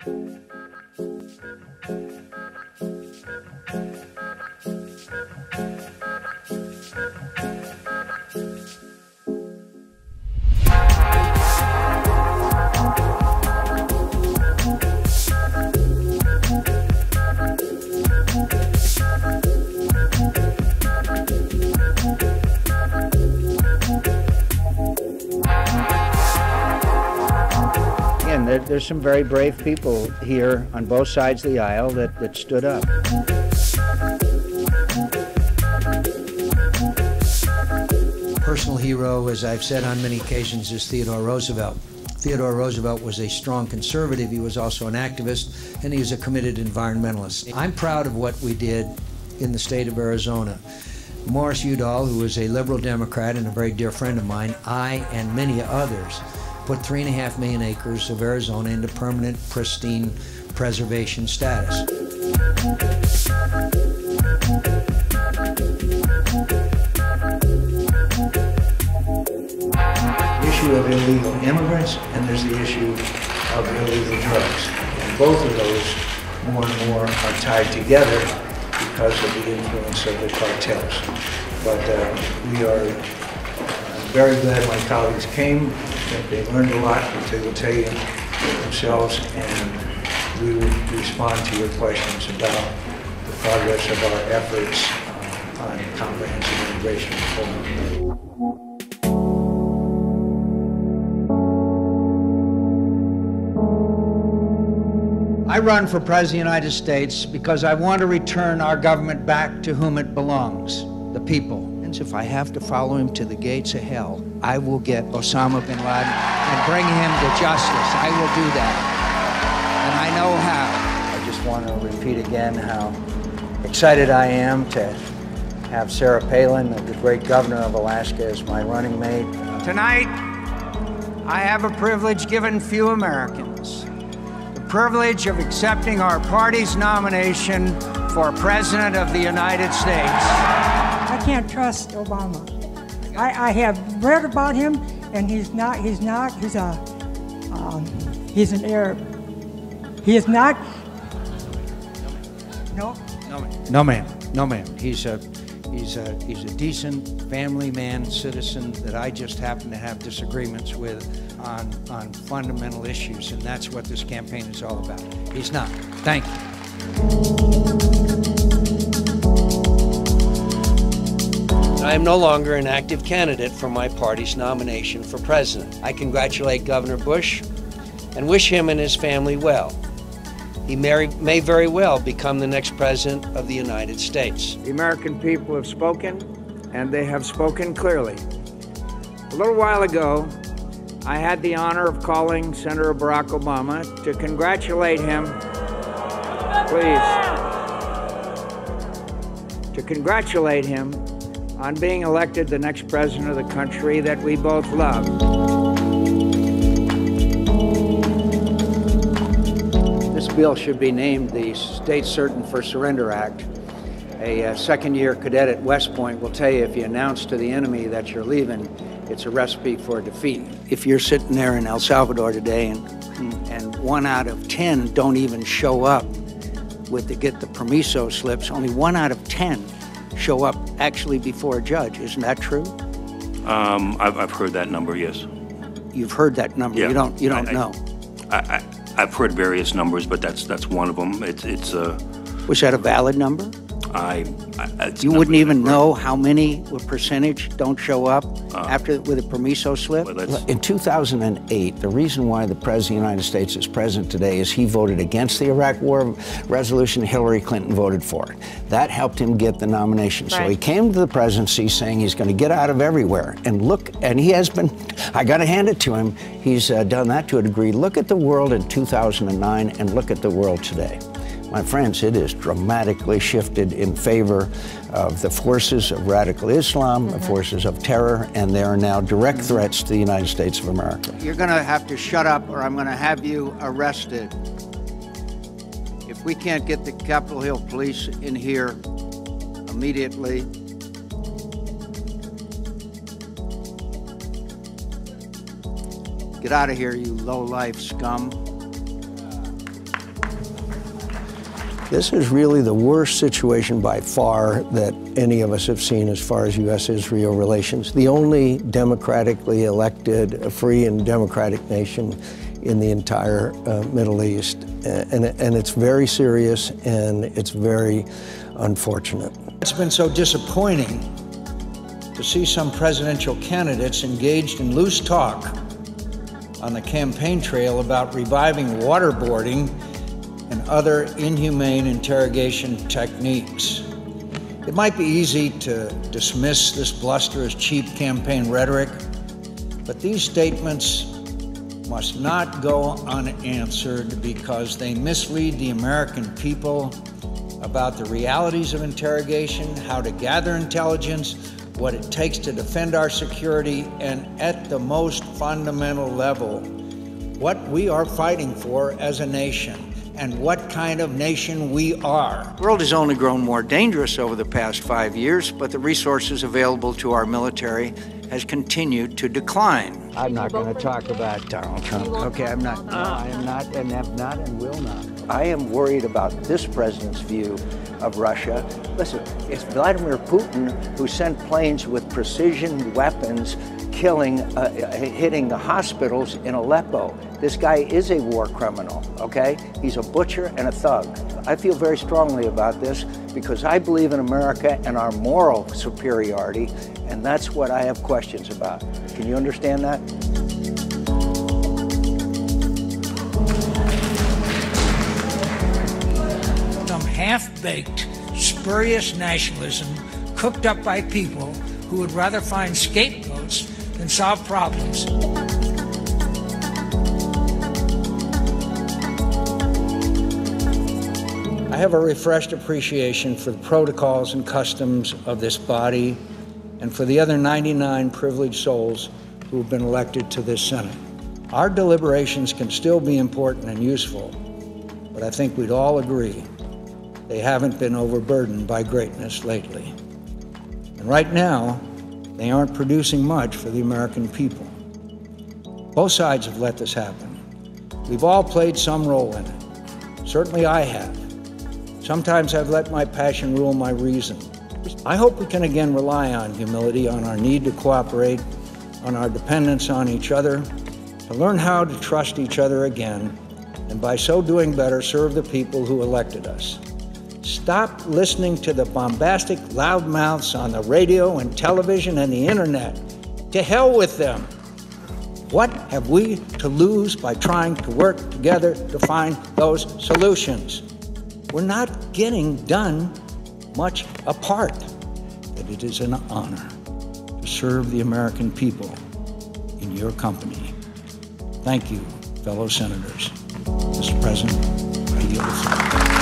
There's some very brave people here on both sides of the aisle that stood up. Personal hero, as I've said on many occasions, is Theodore Roosevelt. Theodore Roosevelt was a strong conservative. He was also an activist, and he was a committed environmentalist. I'm proud of what we did in the state of Arizona. Morris Udall, who was a liberal Democrat and a very dear friend of mine, I and many others put 3.5 million acres of Arizona into permanent, pristine preservation status. The issue of illegal immigrants, and there's the issue of illegal drugs. And both of those, more and more, are tied together because of the influence of the cartels. But we are very glad my colleagues came. They learned a lot, which they will tell you themselves, and we will respond to your questions about the progress of our efforts on comprehensive immigration reform. I run for President of the United States because I want to return our government back to whom it belongs, the people. If I have to follow him to the gates of hell, I will get Osama bin Laden and bring him to justice. I will do that, and I know how. I just want to repeat again how excited I am to have Sarah Palin, the great governor of Alaska, as my running mate. Tonight, I have a privilege given few Americans. The privilege of accepting our party's nomination for President of the United States. I can't trust Obama. I have read about him, and he's an Arab. He is not. No man. He's a decent family man, citizen that I just happen to have disagreements with on fundamental issues, and that's what this campaign is all about. He's not. Thank you. I am no longer an active candidate for my party's nomination for president. I congratulate Governor Bush and wish him and his family well. He may very well become the next president of the United States. The American people have spoken, and they have spoken clearly. A little while ago, I had the honor of calling Senator Barack Obama to congratulate him, on being elected the next president of the country that we both love. This bill should be named the State Certain for Surrender Act. A second-year cadet at West Point will tell you if you announce to the enemy that you're leaving, it's a recipe for defeat. If you're sitting there in El Salvador today and 1 out of 10 don't even show up to get the permiso slips, only 1 out of 10 show up actually before a judge. Isn't that true? I've heard that number, yes. You've heard that number. Yeah. You don't know. I've heard various numbers, but that's one of them. It's Was that a valid number? You wouldn't even know how many, what percentage don't show up with a permiso slip? In 2008, the reason why the President of the United States is president today is he voted against the Iraq War resolution. Hillary Clinton voted for it. That helped him get the nomination. Right. So he came to the presidency saying he's going to get out of everywhere. And look, and he has been, I got to hand it to him, he's done that to a degree. Look at the world in 2009 and look at the world today. My friends, it is dramatically shifted in favor of the forces of radical Islam, the forces of terror, and they are now direct threats to the United States of America. You're going to have to shut up or I'm going to have you arrested. If we can't get the Capitol Hill police in here immediately, get out of here, you low-life scum. This is really the worst situation by far that any of us have seen as far as U.S.-Israel relations. The only democratically elected, free and democratic nation in the entire Middle East. And it's very serious and it's very unfortunate. It's been so disappointing to see some presidential candidates engaged in loose talk on the campaign trail about reviving waterboarding and other inhumane interrogation techniques. It might be easy to dismiss this bluster as cheap campaign rhetoric, but these statements must not go unanswered because they mislead the American people about the realities of interrogation, how to gather intelligence, what it takes to defend our security, and at the most fundamental level, what we are fighting for as a nation and what kind of nation we are. The world has only grown more dangerous over the past 5 years, but the resources available to our military has continued to decline. I'm not going to talk about Donald Trump. Okay, I'm not. No, I am not, and have not, and will not. I am worried about this president's view of Russia. Listen, it's Vladimir Putin who sent planes with precision weapons hitting the hospitals in Aleppo. This guy is a war criminal, okay? He's a butcher and a thug. I feel very strongly about this because I believe in America and our moral superiority, and that's what I have questions about. Can you understand that? Some half-baked, spurious nationalism cooked up by people who would rather find scapegoats than solve problems. I have a refreshed appreciation for the protocols and customs of this body and for the other 99 privileged souls who have been elected to this Senate. Our deliberations can still be important and useful, but I think we'd all agree they haven't been overburdened by greatness lately. And right now, they aren't producing much for the American people. Both sides have let this happen. We've all played some role in it. Certainly I have. Sometimes I've let my passion rule my reason. I hope we can again rely on humility, on our need to cooperate, on our dependence on each other, to learn how to trust each other again, and by so doing better, serve the people who elected us. Stop listening to the bombastic loudmouths on the radio and television and the internet. To hell with them. What have we to lose by trying to work together to find those solutions? We're not getting done much apart. But it is an honor to serve the American people in your company. Thank you, fellow senators. Mr. President, I yield the floor.